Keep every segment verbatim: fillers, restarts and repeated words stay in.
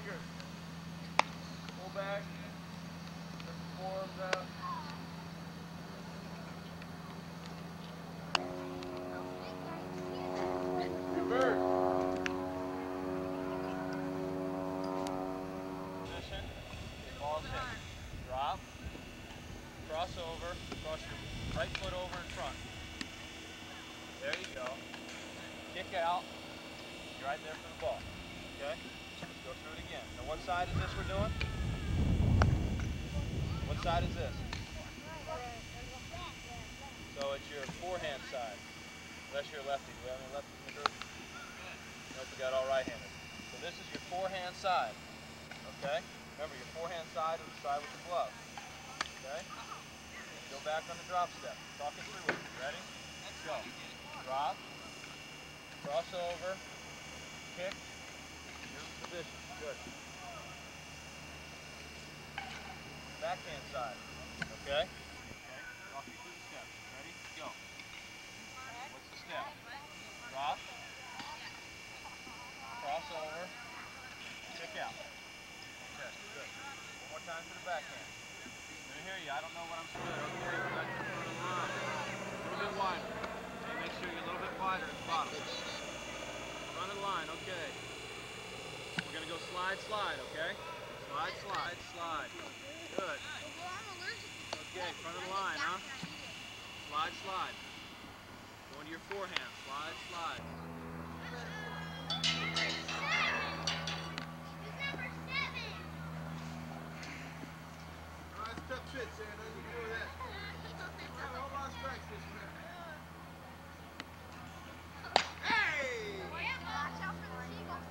fingers. Pull back. Lift the forearms out. Reverse. Position. Ball's hit. Drop. Cross over. Cross your right foot over in front. There you go. Kick out. You're right there for the ball. Okay? Let's go through it again. Now what side is this we're doing? What side is this? So it's your forehand side. Unless you're lefty. Do we have any lefties in the group? Nope, we got all right-handed. So this is your forehand side. Okay? Remember, your forehand side is the side with the glove. Okay? Go back on the drop step. Talk it through with me. Ready? Let's go. Drop. Cross over. Kick. Your position. Good. Backhand side. Okay? Okay. Talk you through the steps. Ready? Go. What's the step? Drop. Cross over. Kick out. Okay. Good. One more time for the backhand. Let me hear you. I don't know what I'm supposed to do. Okay. Go back to the front of the line. A little bit wider. Okay. Make sure you're a little bit wider at the bottom. Front of the line. Okay. We're going to go slide, slide. Okay? Slide, slide, slide. Good. Okay, front of the line, huh? Slide, slide. Going to your forehand. Slide, slide. Alright, tough shit, Sam. Nothing to do with that. A whole lot of strikes this year. Hey! Watch out for the seagulls.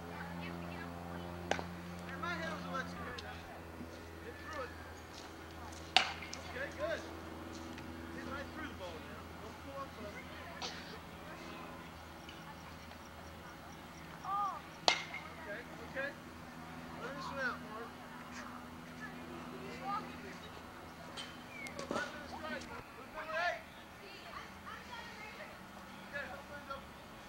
My head was electrocuted. Get through it. Okay, good. Get right through the ball now. Don't pull up for it. Oh. Okay, okay. Learn this one out, Mark. Oh, right to the strike. Look number eight. Okay, help me go.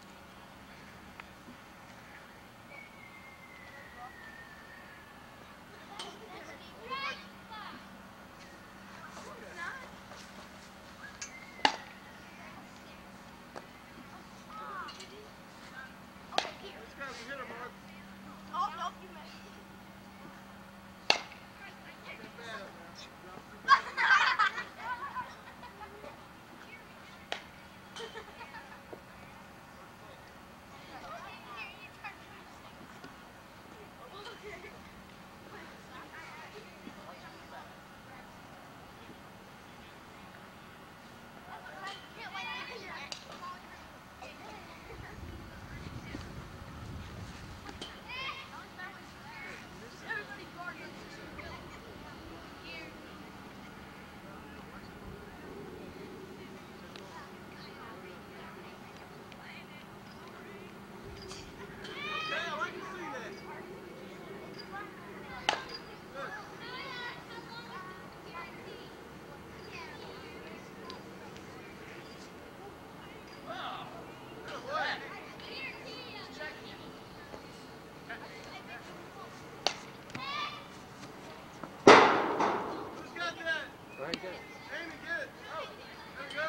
Very good. Amy, get it. Oh, there we go.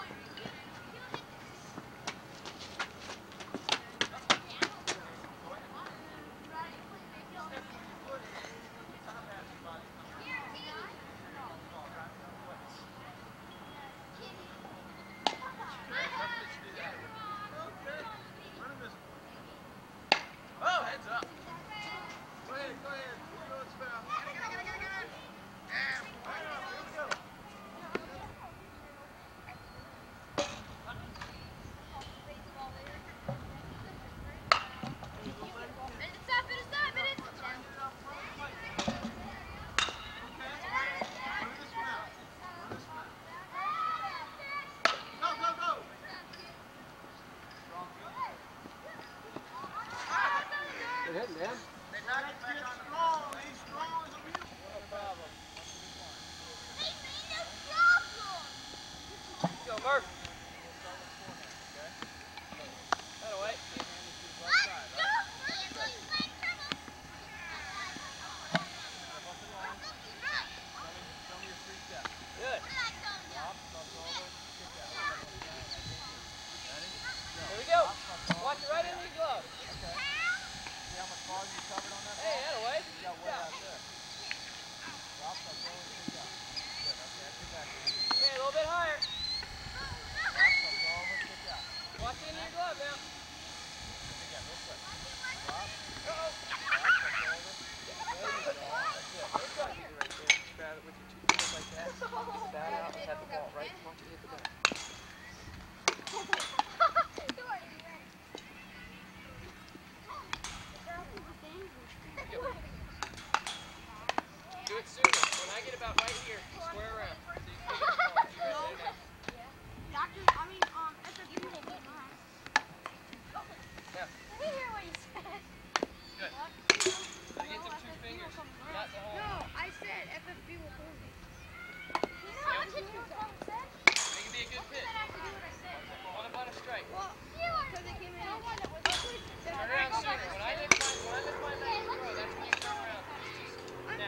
Oh, heads up. Go ahead, go ahead. You know it's foul. Good hit, man. They knock it back on the strong. He's strong as a mule. No problem. Go, Murph. That away. as you covered on that ball? Hey, that away. You got way out there. Drop that ball and kick out. Good, okay, that's your backhand. Okay, a little bit higher. Drop that ball over, kick out. Watch in your glove now. Again, real quick. Drop. Uh-oh. Drop that ball over. There you go. That's it. Good. Right there. Grab it with your two fingers like that. Bat out. Have the ball right. Watch it hit the bat. Do it sooner. When I get about right here, square around. So you can get the ball. You ready now? Doctor, I mean, um, S F U will be mine. Yeah. Did you hear what you said? Good. What? So get them two fingers. Not the whole. No, I said F F B will hold it. You know what you said? Make it be a good pitch. On about a strike. Well, because it came in. Turn around sooner. When I lift my, when I lift my leg and throw, that's when you turn around. Now.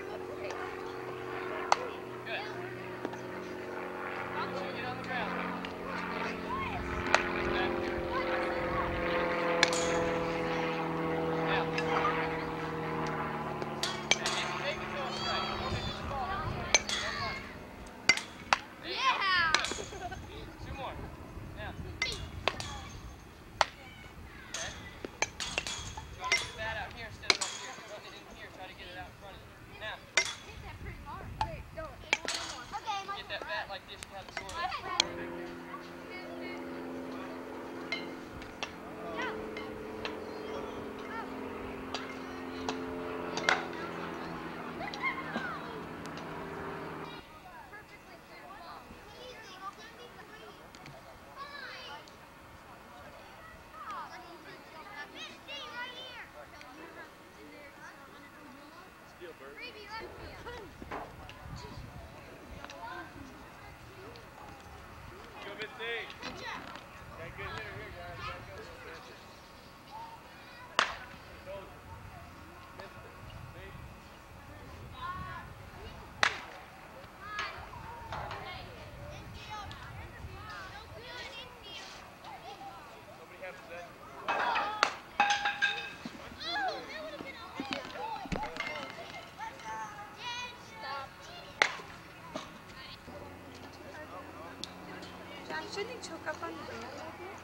Good. Make sure you get on the ground. Back here. Now. Now, if you make it go a strike, don't hit this ball. Don't run. There you Yeah. go. Good. Two more. Now. Okay. Try to get the bat out here instead of up here. Run it in here. Try to get it out in front of you. Now. Get that bat like this. You have the sword. Steal, Bert. Go, Misty. Got a good hitter here, guys. Gotta go. Told you. Missed it. See? Somebody have possession. Shouldn't he choke up on the ground like that?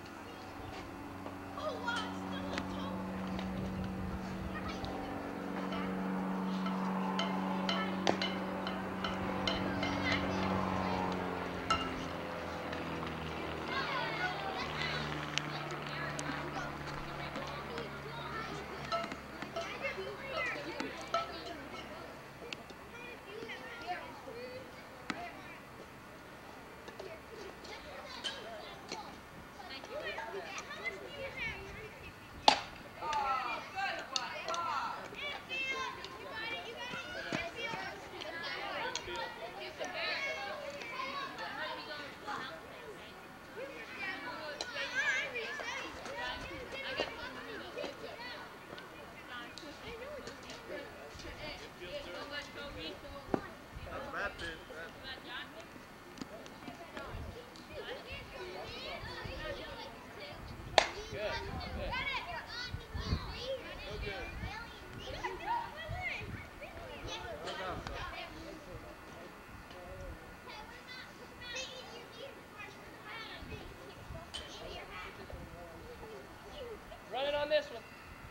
Run it on this one.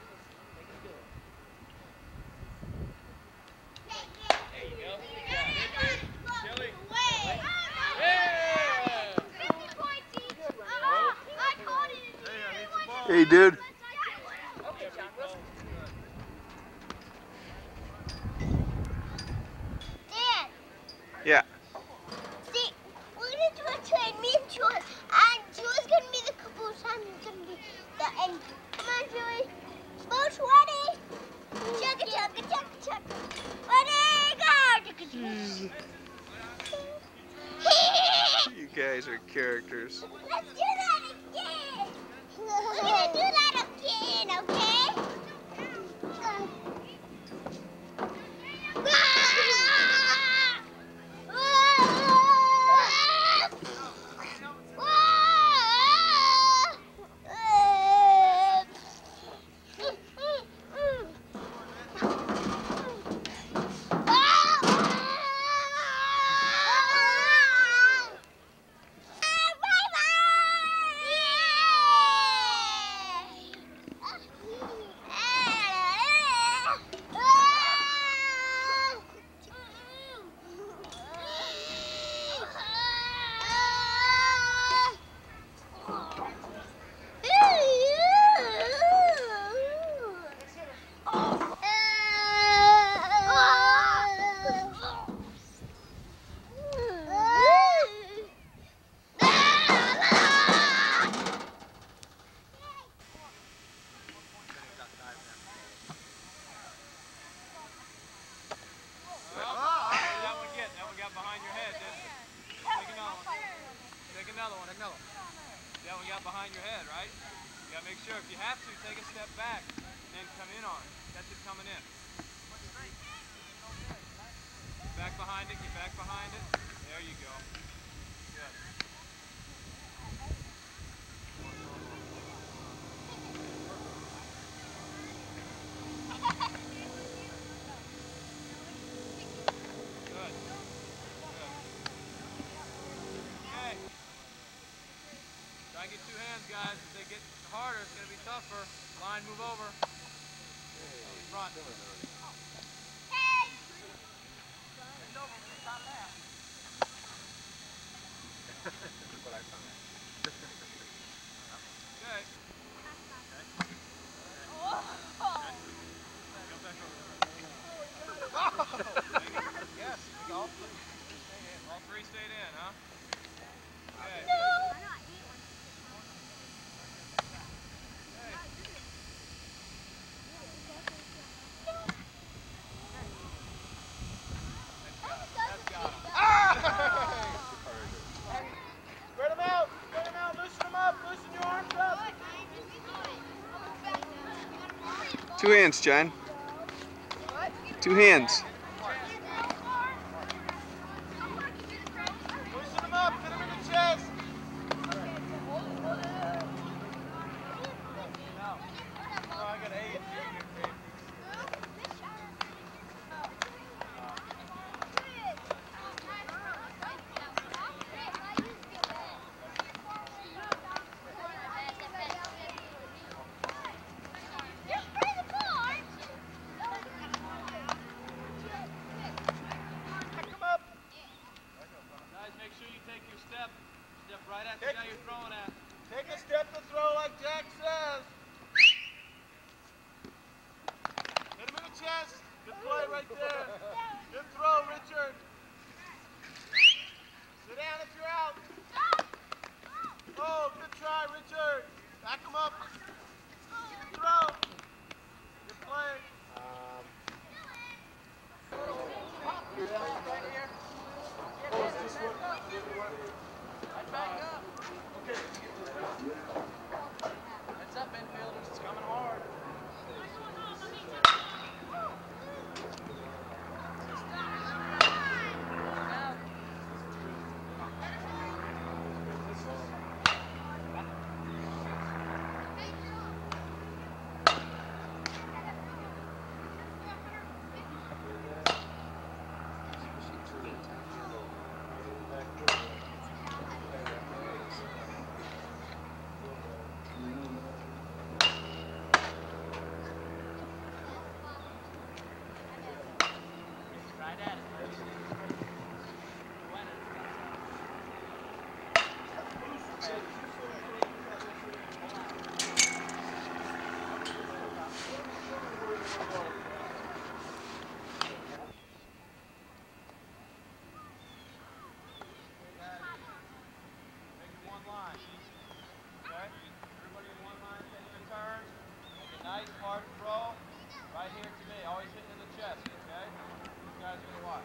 There you go. Chili. Yeah! Hey, dude. Okay, John Wilson. Dad, Yeah. see, we're gonna do a train, me and Jules, and Jules gonna be the caboose, I'm gonna be the end. Come on, Julie. Both ready? Chugga chugga chugga chugga. Ready, go! You guys are characters. Let's do that again. We're gonna do that again, okay? out behind your head, right? You gotta make sure, if you have to, take a step back and then come in on it. Catch it coming in. Get back behind it, get back behind it. There you go. Good. Good. Good. Okay. Try and get two hands, guys. As they get harder, it's going to be tougher. Line, move over. In front. That's what I found. Okay. Yes, all three stayed in. All three stayed in, huh? Okay. No. Spread them out! Spread them out! Loosen them up! Loosen your arms up! Two hands, John. Two hands. Loosen them up! Get them in the chest! No. Oh, I got eight. Step right at the Take, guy you're throwing at. take a step to throw like Jack says. Hit him in the chest. Good play right there. Good throw, Richard. Sit down if you're out. Oh, good try, Richard. Back him up. Good throw. Good play. Um. Right here. Right back up. Okay. Heads up, infielders. It's coming hard. Nice hard throw right here to me. Always hitting in the chest, okay? You guys are going to watch.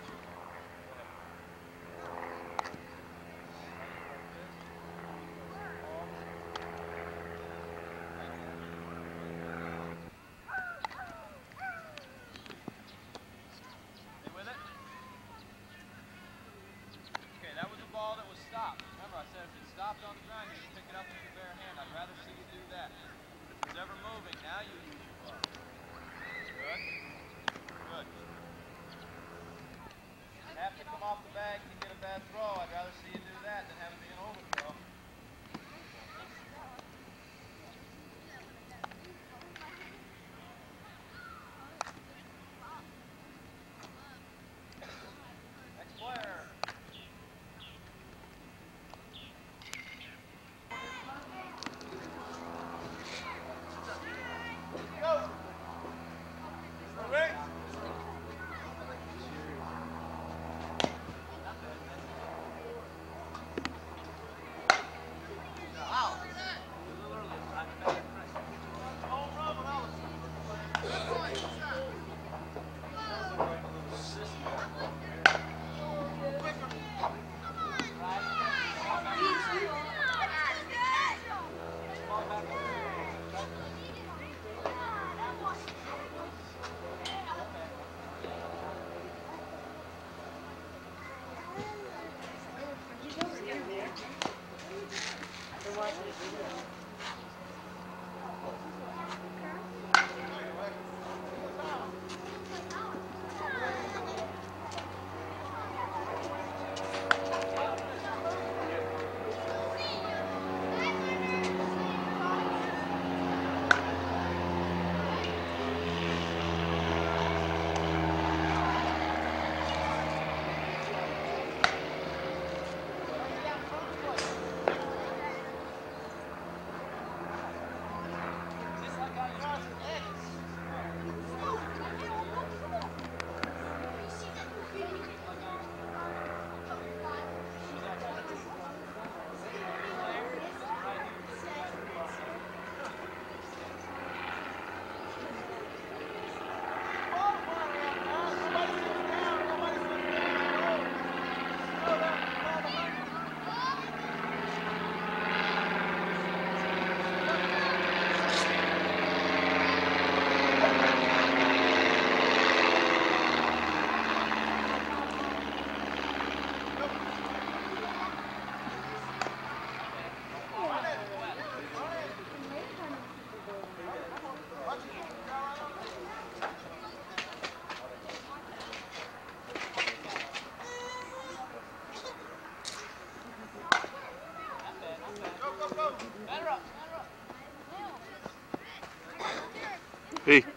Stay with it. Okay, that was a ball that was stopped. Remember, I said if it stopped on the ground, you can pick it up with your bare hand. I'd rather see you do that. If it's ever moving, now you use your glove. Good. Good.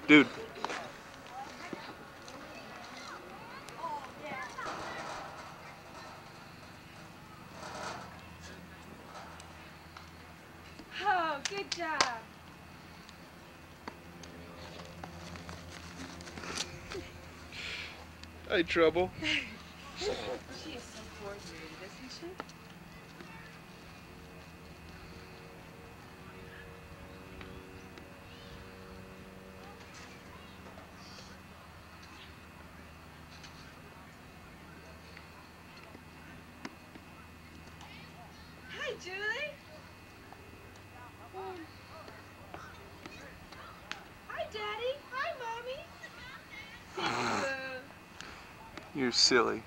Dude. Oh, good job. Hi, Trouble. She is so coordinated, isn't she? Hi, Julie. Hi, Daddy. Hi, Mommy. You're silly.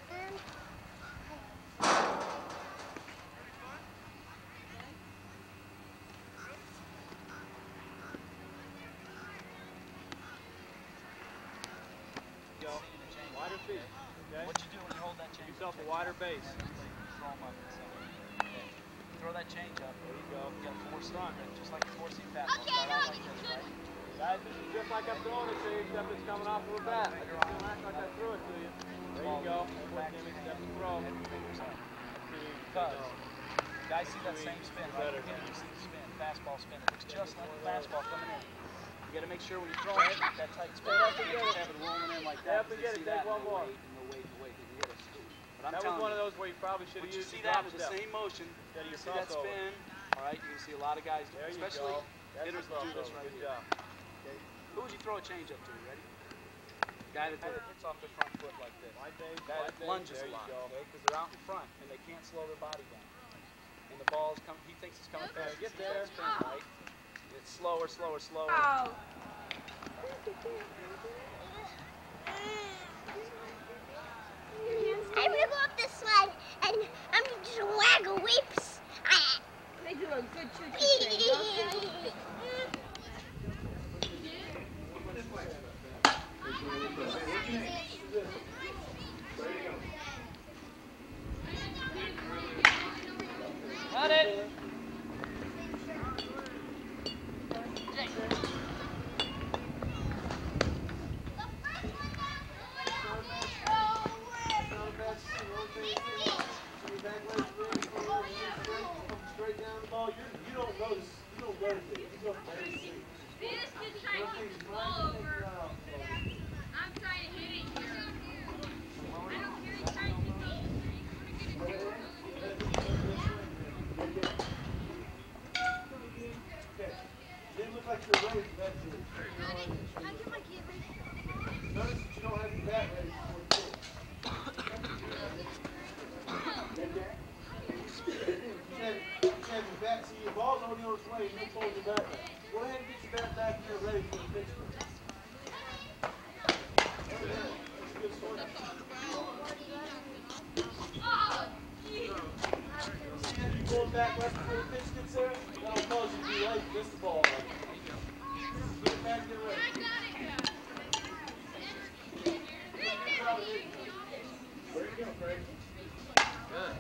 Wider feet. Okay. What you do when you hold that change? Give yourself a wider base. Throw them up. Okay. Throw that change up. There you go. You got force front, just like a forcing fastball. Start out like this, right? Guys, this is just like I'm throwing it to you, except it's coming off of a bat. I don't act like I threw it to you. There you go. Back to me, step and throw. Because guys see that same spin right at the beginning. You see the spin, fastball spin. It looks just like a fastball coming in. You got to make sure when you throw it, that tight spin. You can't just have it rolling in like that. You see that, and the weight, and the weight, and the weight, and you get it. But I'm telling you, that was one of those where you probably should have used the drop step. You see that with the same motion. You see that spin. All right, you can see a lot of guys, especially hitters that do this right here. Okay. Who would you throw a change up to? Ready? Guy that hits off their front foot like this. Guy that lunges a lot, okay? Because they're out in front and they can't slow their body down. And the ball's coming. He thinks it's coming fast. Get there, spin, right? It's slower, slower, slower. Oh. I'm gonna go up this slide and I'm gonna just waggle whips. They do a good choo-choo train, don't they? Got it. Straight down the ball. You don't notice. You don't notice it. You don't notice it. Venice did try to kick the ball over. I'm trying to hit it here. I don't care. He's trying to hit the I'm going to get it. Okay. Didn't look like you were ready for that, too. Can I get my kid ready? Notice that you don't have your bat ready for the pitch. You have your bat, see your ball's already on its way, you're pulling your bat back. Go ahead and get your bat back here ready for the pitch. That's a good swing. See how you pull it back right before the pitch gets there? That'll cause you to be late, miss the ball. Get it back, get ready. Where you go, Craig? Good.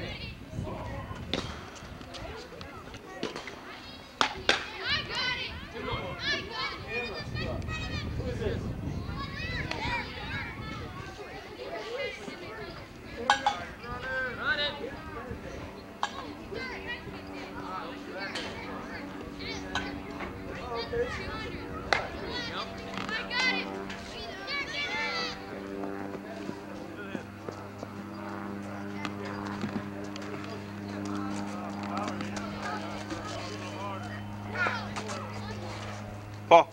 Who is this? Run it. Oh, okay. I got it. Ball.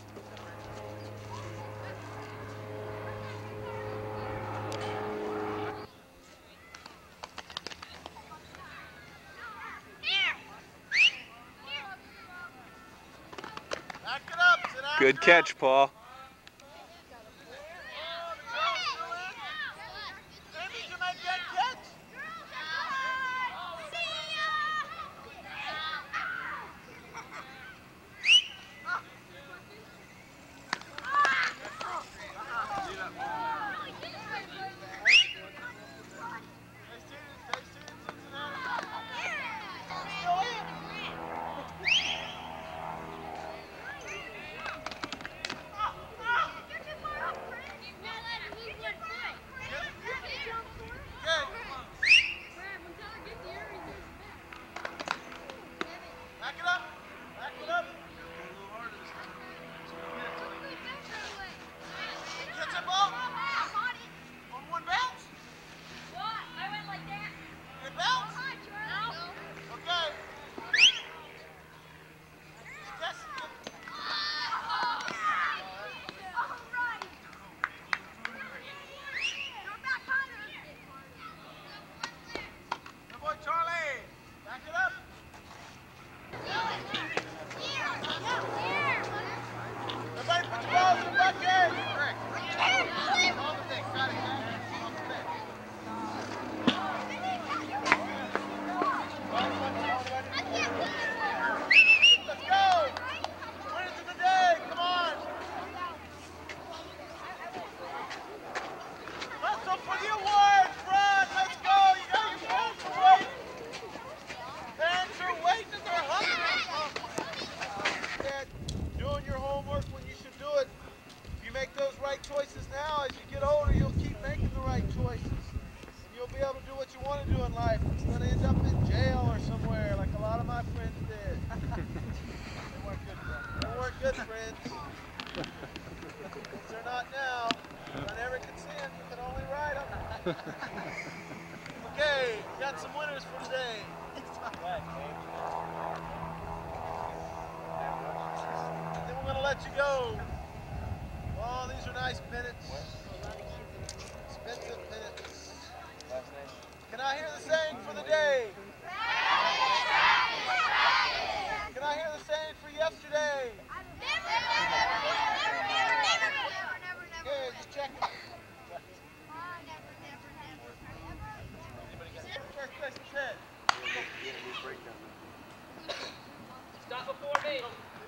Back it up. Sit down. Good catch, Paul. Did you make that catch? choices now. As you get older, you'll keep making the right choices. And you'll be able to do what you want to do in life instead of end up in jail or somewhere like a lot of my friends did. They weren't good friends. They weren't good friends. They're not now. I never could see them. You can only ride them. Okay, we got some winners for today. Then we're going to let you go. Oh, these are nice pennants. Expensive pennants. Can I hear the saying for the day? Can I hear the saying for yesterday? Okay, just checking. First place is head. Stop before me.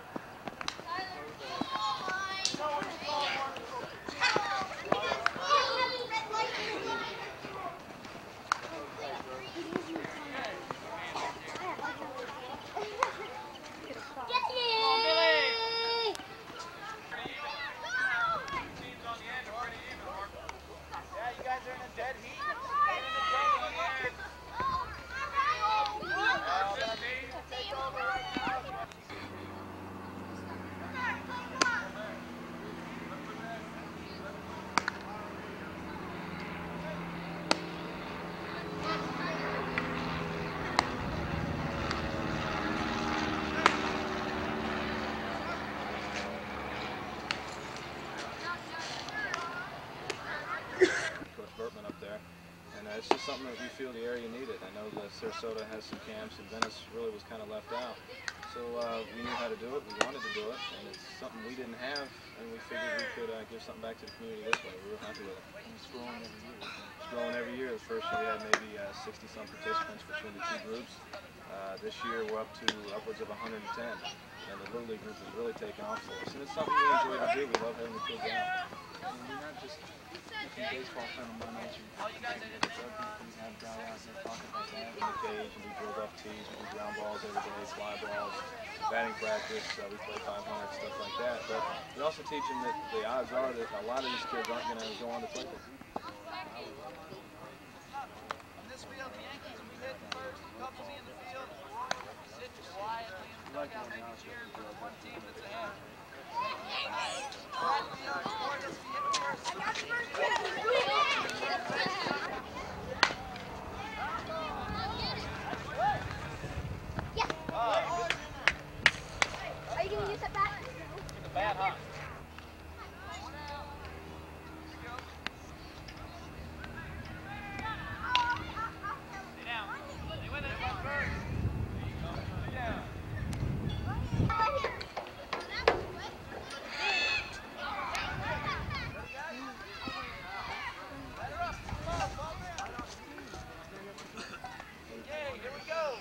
Up there, and uh, it's just something that we feel the area needed. I know that Sarasota has some camps, and Venice really was kind of left out. So uh, we knew how to do it, we wanted to do it, and it's something we didn't have, and we figured we could uh, give something back to the community this way. We were happy with it. It's growing every year. It's growing every year. The first year we had maybe uh, sixty some participants between the two groups. Uh, this year we're up to upwards of one hundred ten, and the Little League group is really taking off for us. And it's something we enjoy to do. We love having the kids out. And we're not just making baseball fun of my nature. We have guys out there talking about that. In the cage, and we build up tees, we do ground balls every day, fly balls, batting practice, uh, we play five hundred, stuff like that. But we also teach them that the odds are that a lot of these kids aren't going to go on to play them. On this field, the Yankees will be hitting first. Cubs will be in the field. Sit quietly in the dugout, maybe cheering for the one team that's ahead. Right field, score this be hitting first. Are you going to use that bat? The bat, huh? Stay down. Stay with it. Stay down. Okay, here we go.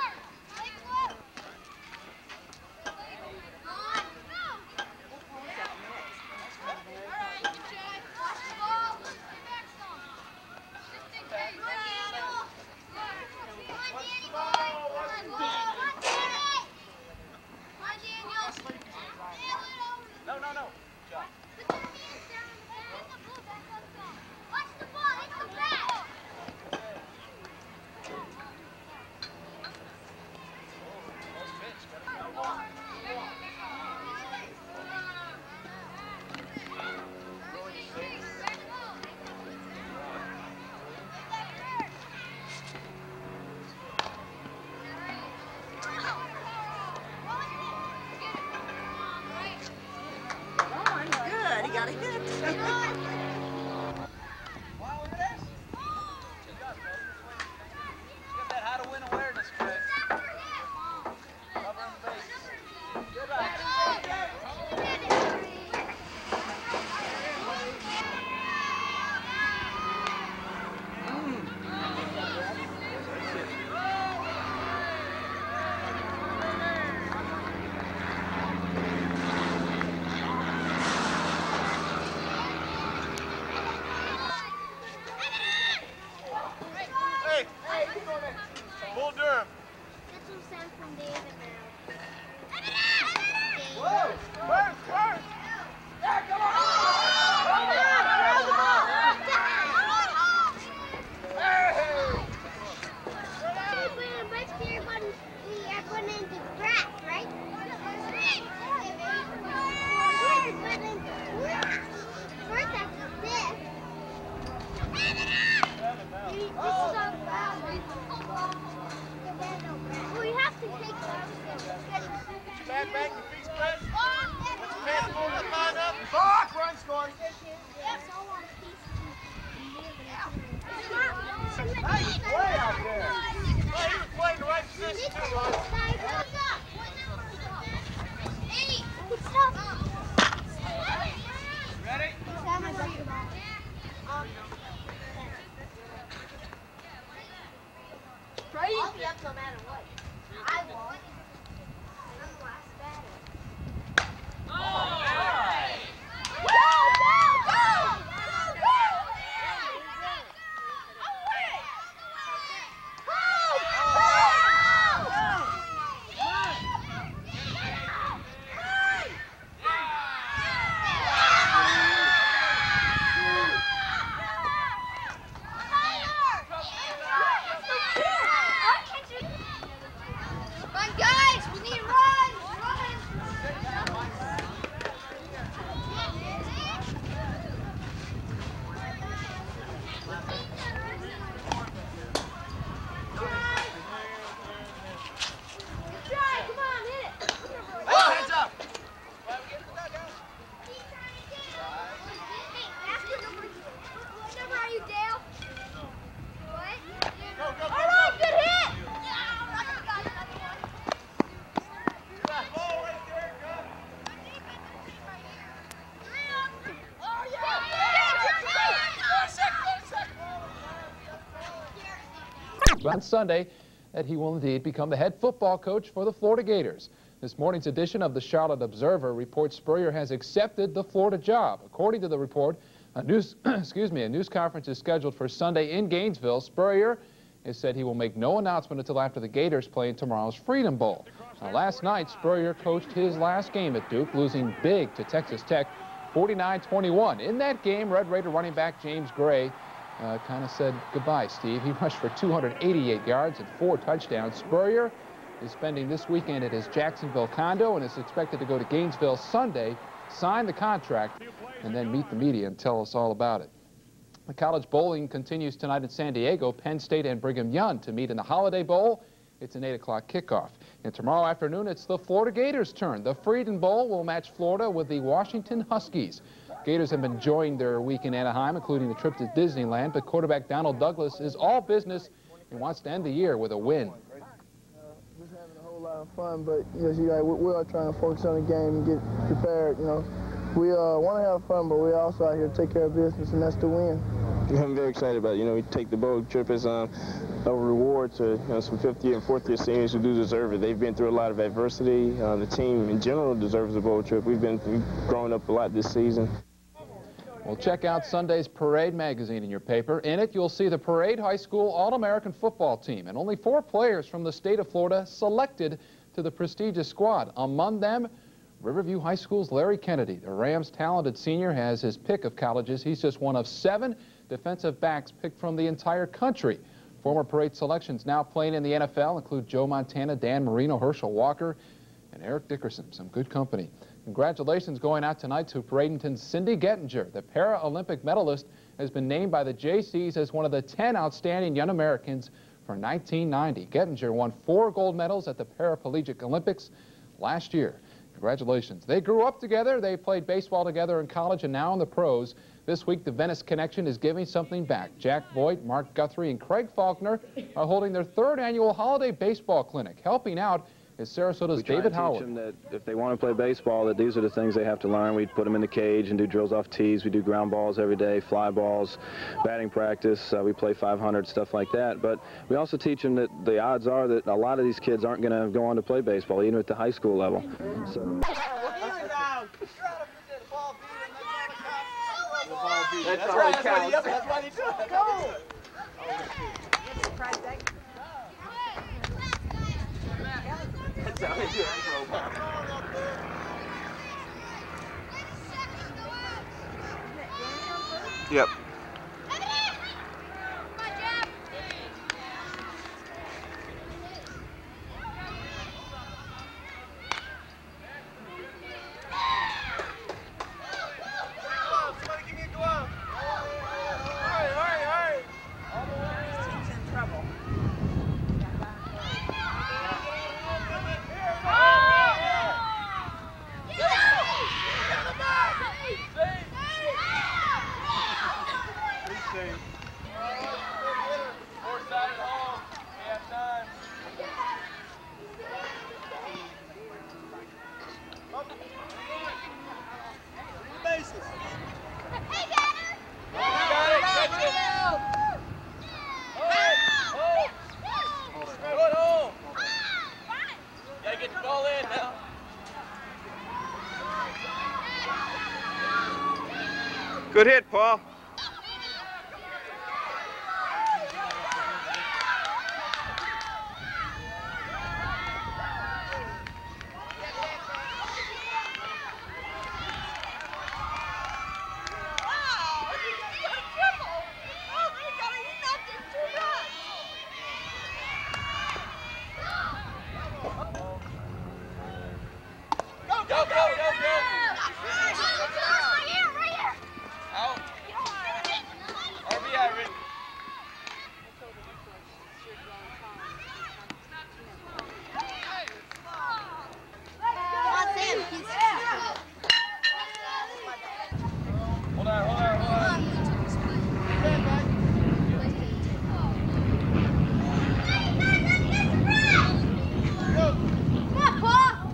No, no, no. John. Watch the ball, hit the bat! Good, he got a hit. Wow, look at this. Good job, Greg. Get that how to win awareness, Greg. Covering the bases. Good job. no matter what. I won. I'm the last batter. On Sunday that he will indeed become the head football coach for the Florida Gators. This morning's edition of the Charlotte Observer reports Spurrier has accepted the Florida job. According to the report, a news, excuse me, a news conference is scheduled for Sunday in Gainesville. Spurrier has said he will make no announcement until after the Gators play in tomorrow's Freedom Bowl. Now, last night, Spurrier coached his last game at Duke, losing big to Texas Tech, forty-nine twenty-one. In that game, Red Raider running back James Gray Uh, kind of said goodbye, Steve. He rushed for two hundred eighty-eight yards and four touchdowns. Spurrier is spending this weekend at his Jacksonville condo and is expected to go to Gainesville Sunday, sign the contract, and then meet the media and tell us all about it. The college bowling continues tonight in San Diego. Penn State and Brigham Young to meet in the Holiday Bowl. It's an eight o'clock kickoff. And tomorrow afternoon, it's the Florida Gators' turn. The Freedom Bowl will match Florida with the Washington Huskies. Gators have been enjoying their week in Anaheim, including the trip to Disneyland, but quarterback Donald Douglas is all business and wants to end the year with a win. Uh, just having a whole lot of fun, but yes, you know, we, we are trying to focus on the game and get prepared. You know, we uh, want to have fun, but we're also out here to take care of business, and that's to win. I'm very excited about it. You know, we take the bowl trip as um, a reward to you know, some fifth year and fourth year seniors who do deserve it. They've been through a lot of adversity. Uh, the team in general deserves a bowl trip. We've been we've grown up a lot this season. Well, check out Sunday's Parade magazine in your paper. In it, you'll see the Parade High School All-American football team, and only four players from the state of Florida selected to the prestigious squad. Among them, Riverview High School's Larry Kennedy. The Rams' talented senior has his pick of colleges. He's just one of seven defensive backs picked from the entire country. Former Parade selections now playing in the N F L include Joe Montana, Dan Marino, Herschel Walker, and Eric Dickerson. Some good company. Congratulations going out tonight to Bradenton's Cindy Gettinger. The Paralympic medalist has been named by the J Cs as one of the ten outstanding young Americans for nineteen ninety. Gettinger won four gold medals at the Paraplegic Olympics last year. Congratulations. They grew up together. They played baseball together in college and now in the pros. This week, the Venice Connection is giving something back. Jack Voigt, Mark Guthrie, and Craig Faulkner are holding their third annual holiday baseball clinic. Helping out is Sarasota's David Howard. We try and teach them that if they want to play baseball, that these are the things they have to learn. We put them in the cage and do drills off tees. We do ground balls every day, fly balls, batting practice. Uh, we play five hundred, stuff like that. But we also teach them that the odds are that a lot of these kids aren't going to go on to play baseball, even at the high school level. So. That's, that's right, that's what he, that's what he does. Go! That's how he does. Yep. Good hit, Paul. Go, go, go, go! Right here, right here. Out. R B I, Rick. Hold on, hold on, hold on. Stand back. Go. Come on, Paul.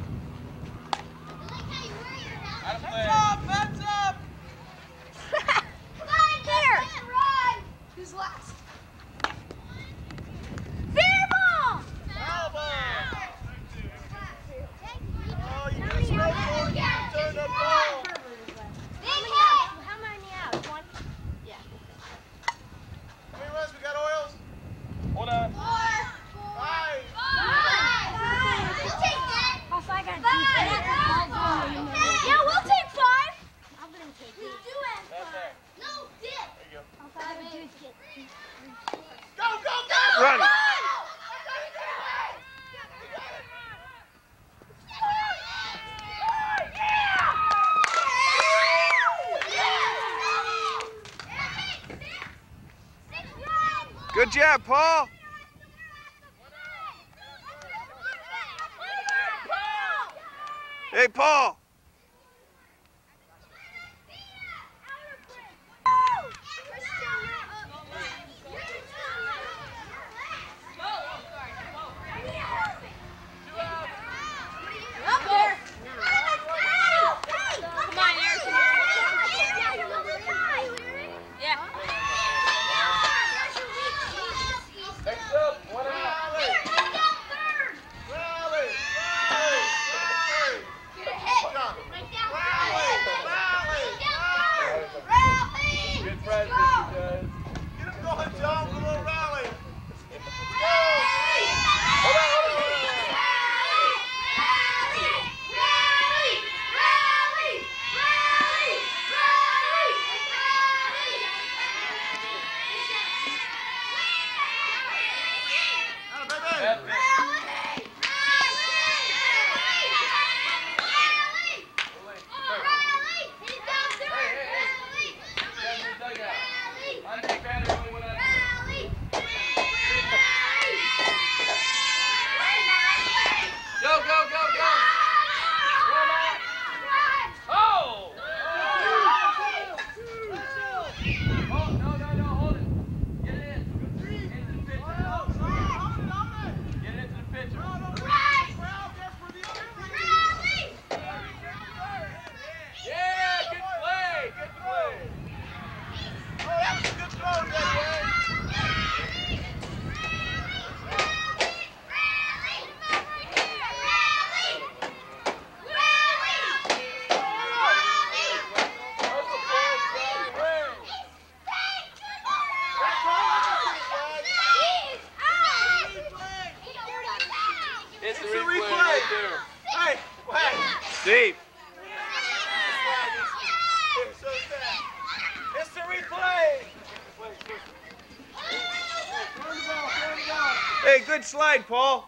Hands up, hands up. Come on, here. Who's last? Fair ball. Foul ball. Oh, you just made one. Turn the ball. Big hit. How many outs? One? Yeah. How many runs we got, Oils? Hold on. Four. Five. Five. We'll take that. Also, I got Five. Yeah, we'll take five. I'm gonna take it. You do have That's five. there. No, dip. There you go. Five is get. Go, go, go! Run. Good job, Paul. Hey, Paul. Next up, one out. Rally. Rally. Rally. Rally. Good practice, you guys. Get him going, John. A little rally. Let's go. Hold on, hold on, hold on. That's it. Go, go, go, go! Oh! Oh, no, no, no, hold it. Get it in. Into the pitcher. Get it into the pitcher. Yeah, good play, good play. Oh, that was a good throw, Jay. It's the replay right there. Hey, wait. Steve. It's so sad. It's the replay. Hey, good slide, Paul.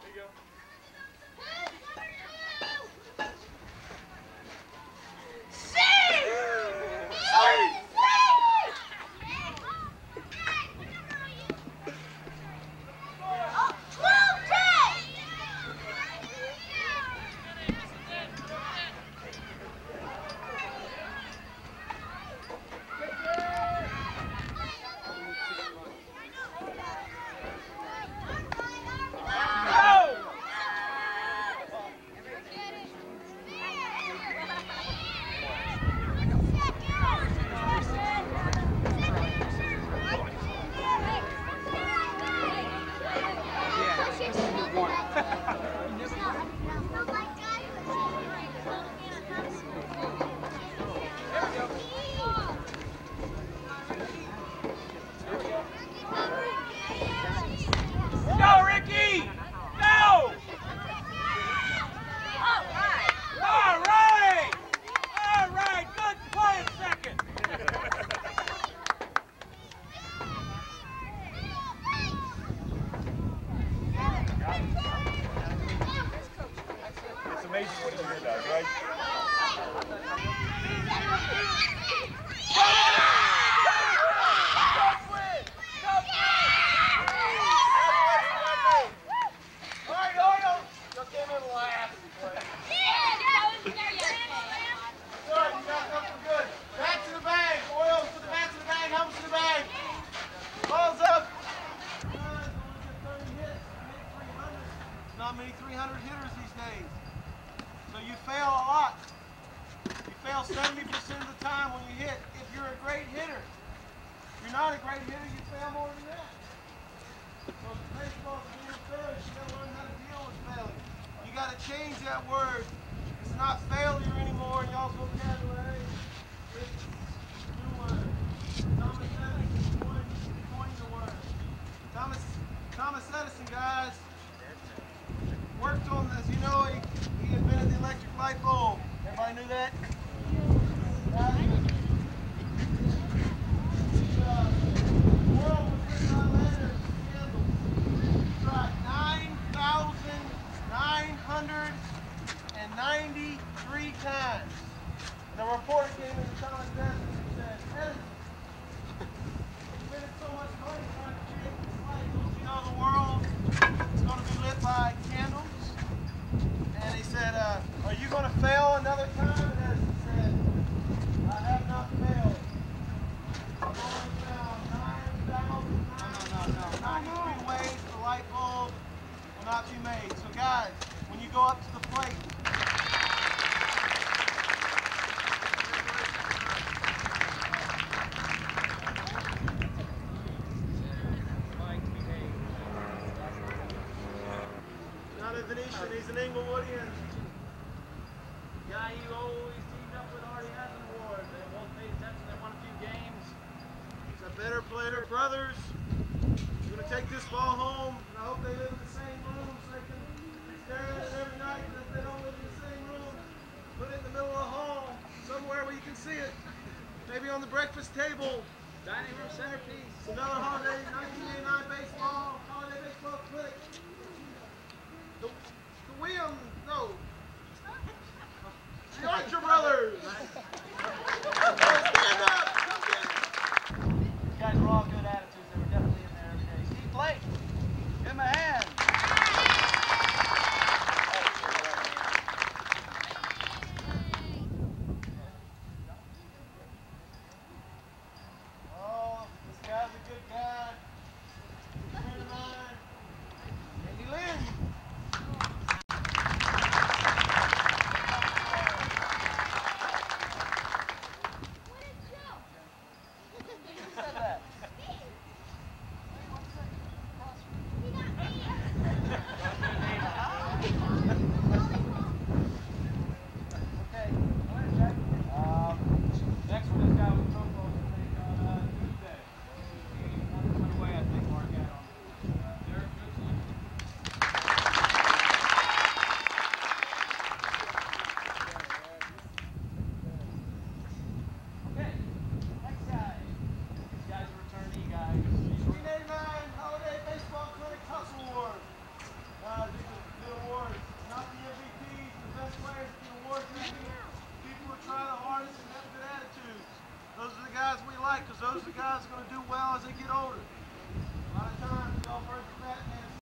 Go! great hitter. If you're not a great hitter, you fail more than that. So if baseball's being failure, you gotta learn how to deal with failure. You gotta change that word. It's not failure anymore in y'all's vocabulary. It's a new word. Thomas Edison coined, coined the word. Thomas, Thomas Edison, guys, worked on, as you know, he, he invented the electric light bulb. Everybody knew that? Guys, the uh, world was written on letters and candles. He tried nine thousand nine hundred ninety-three times. And a reporter came into Thomas Edison and said, Edison, you spent so much money trying to create this light. Don't you know the world is going to be lit by candles? And he said, uh, are you going to fail another time? And Edison said, I have not failed. I've only found nine thousand ninety-three ways the light bulb will not be made. So guys, when you go up to the plate, not a Venetian, he's an Inglewoodian. Guy who always teamed up with Artie has an award. They both paid attention, they won a few games. He's a better player. Brothers, I'm going to take this ball home, and I hope they live in the same room so they can stare at it every night. And if they don't live in the same room, put it in the middle of the hall, somewhere where you can see it. Maybe on the breakfast table. Dining room centerpiece. Another holiday, nineteen eighty-nine baseball, holiday baseball clinic. The, the Williams, no. The Archer brothers. Stand up. You guys were all good attitudes. They were definitely in there every day. Steve Blake, give him a hand. Oh, this guy's a good guy. Good friend of mine. Andy Lynn. Who said that? Okay, go ahead, Jack. Um, next one is guy with football on uh, Tuesday. One put away, I think, Mark had on. Derek Goodson. Okay, next guy. This guy's a returnee guy. nineteen eighty-nine Holiday Baseball Clinic Hustle Award. Uh, these are good awards. Not the M V Ps, the best players get awards this year. People who try the hardest and have good attitudes. Those are the guys we like, because those are the guys who are going to do well as they get older. A lot of times, y'all heard the Batman